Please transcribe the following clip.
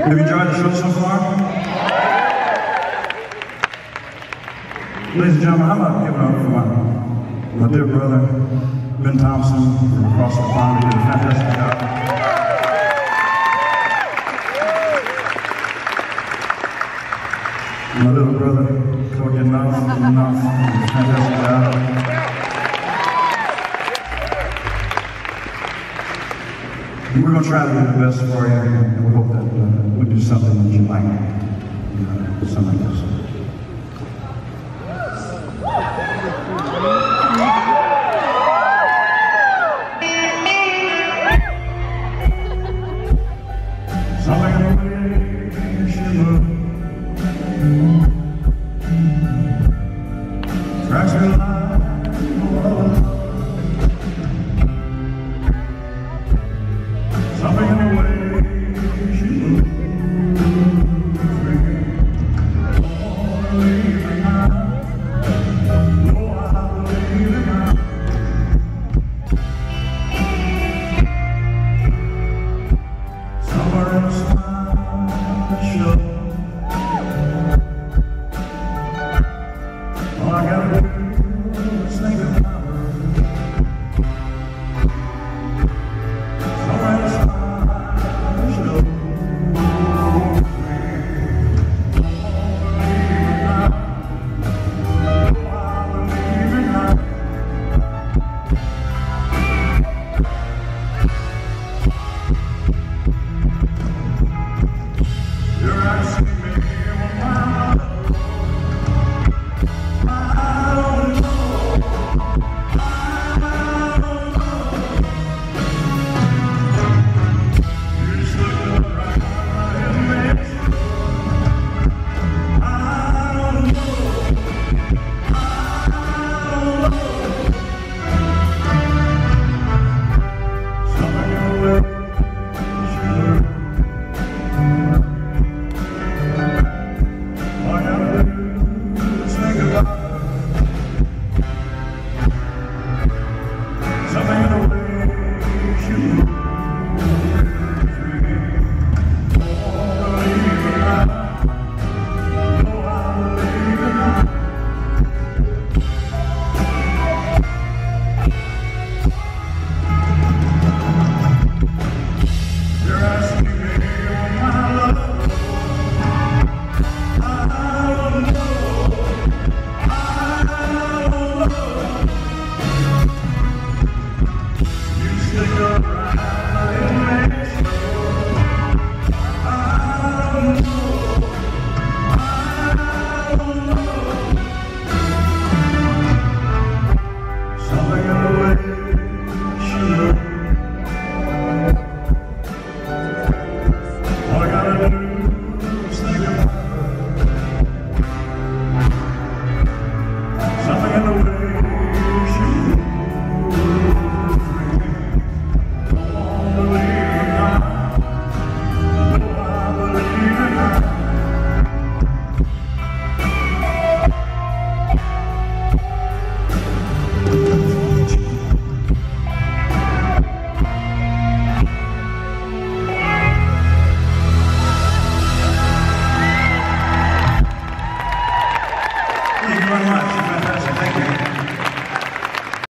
Have you enjoyed the show so far? Ladies and gentlemen, I'm not giving up for my dear brother, Ben Thompson, from across the pond. He did a fantastic job. My little brother, Cody Enough, did a fantastic job. We're going to try to do the best for you, and we hope that we do something that you like, something like this. Something